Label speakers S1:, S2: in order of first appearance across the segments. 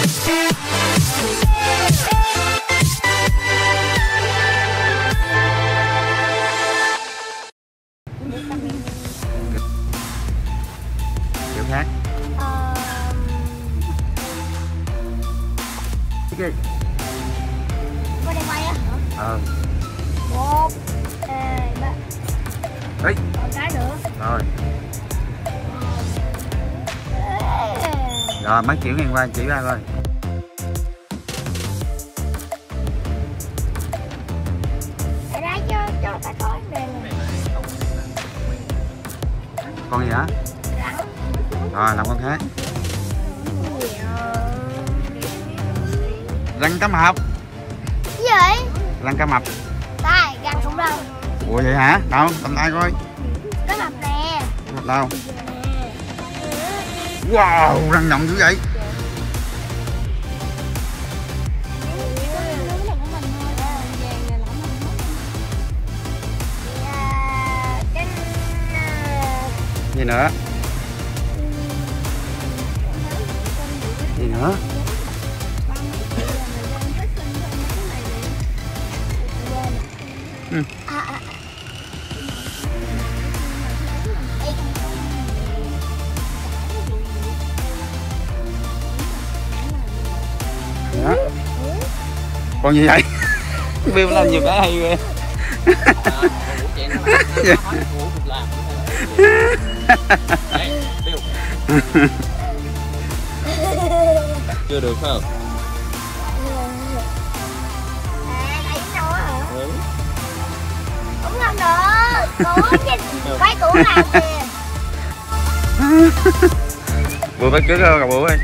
S1: Kiểu khác. Okay.
S2: Có đang quay á hả? 1, 2, 3.
S1: Ấy.
S2: Còn cái nữa.
S1: Rồi. Rồi mấy kiểu ngang qua chỉ ra coi.
S2: Để ra cho ta coi nè.
S1: Con gì hả? Rồi làm con khác. Răng cá mập.
S2: Gì vậy?
S1: Răng cá mập.
S2: Đây, răng khủng long.
S1: Ủa vậy hả? Đâu, cầm tay coi.
S2: Cá mập nè.
S1: Cá mập đâu? Wow, răng nhọn dữ vậy. Gì nữa? Gì nữa? Ừ. Đó. Còn gì vậy? Bill làm nhiều cái hay ghê.
S3: Chưa được phải không?
S2: Không làm được. Cũ chứ. Quay cũ làm kìa.
S1: Bữa bắt trước gặp bữa ơi.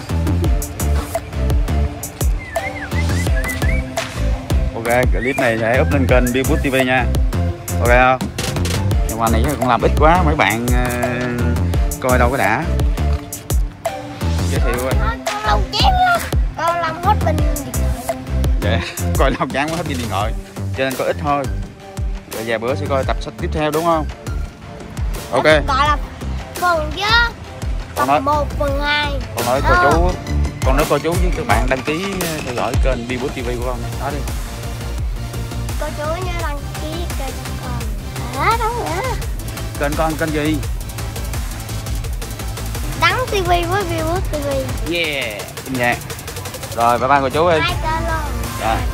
S1: Ok, clip này sẽ up lên kênh Billboard TV nha. Ok không? Nhưng mà này cũng làm ít quá, mấy bạn coi đâu có đã. Giới thiệu ơi.
S2: Con lâu chén á. Con làm hết pin điện thoại.
S1: Dạ, coi lâu chán quá hết pin điện thoại. Cho nên coi ít thôi. Rồi vài bữa sẽ coi tập sách tiếp theo đúng không? Ok.
S2: Gọi là phần chứ. Phần 1, phần 2.
S1: Con nói cô chú, con nói cô chú với các bạn đăng ký theo dõi kênh Billboard TV của con. Nói đi.
S2: Cô chú nhớ đăng ký kênh con. Đâu nữa.
S1: Kênh con kênh gì?
S2: Đăng TV với Billboard TV.
S1: Yeah, nhạc. Rồi bye bye cô chú ơi.
S2: Hai kênh luôn.
S1: Dạ.